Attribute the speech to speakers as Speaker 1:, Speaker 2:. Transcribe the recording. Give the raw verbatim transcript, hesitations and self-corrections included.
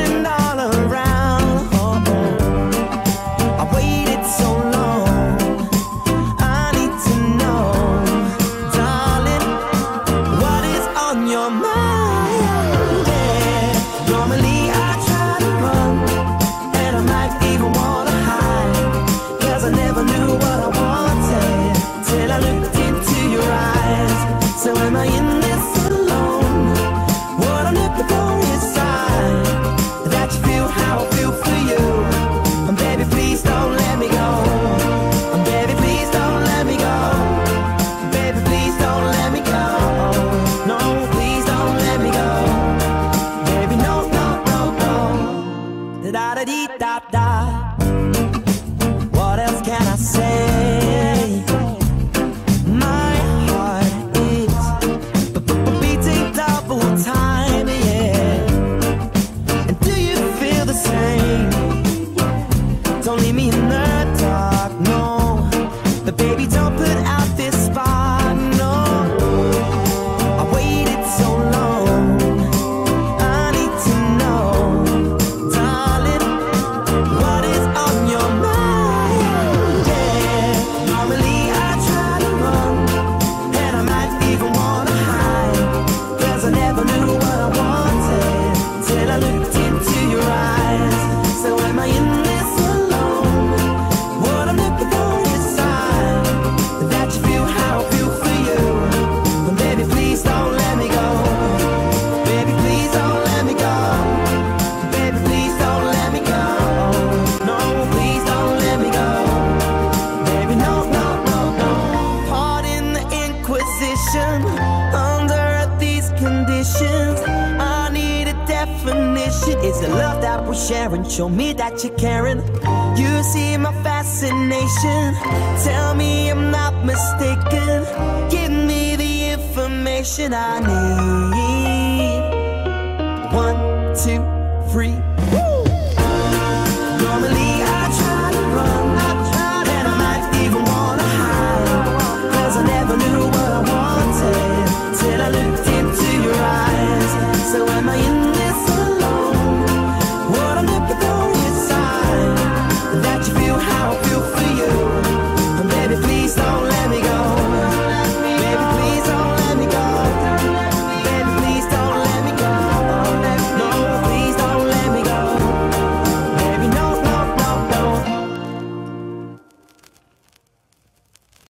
Speaker 1: turning all around. Oh, oh. I waited so long. I need to know, darling, what is on your mind? Yeah. Normally I try to run, and I might even wanna hide, 'cause I never knew what I wanted till I looked into your eyes. So am I in this alone? What I'm looking for is sign that you feel how I feel for you. And baby, please don't let me go. And baby, please don't let me go. Baby, please don't let me go. No, please don't let me go. Baby, no, no, no, no. Da da dee da da. What else can I say? My heart is beating double time, yeah. And do you feel the same? Don't leave me in the dark, no. But baby, don't put out this spark, no. I waited so long. I need to know, darling, what is on your mind? Yeah. Normally I try to run, and I might even wanna hide, 'cause I never knew what I wanted till I looked into your eyes. So am I in this alone? What I'm looking for is sign that you feel how I feel for you. But baby, please don't let me go. Baby, please don't let me go. Baby, please don't let me go. No, please don't let me go. Baby, no, no, no, no. Pardon the Inquisition. Under these conditions, I need a definition. Is the love that we're sharing? Show me that you're caring. You see my fascination. Tell me I'm not mistaken. Give me the information I need. One, two, three. Woo! Normally I try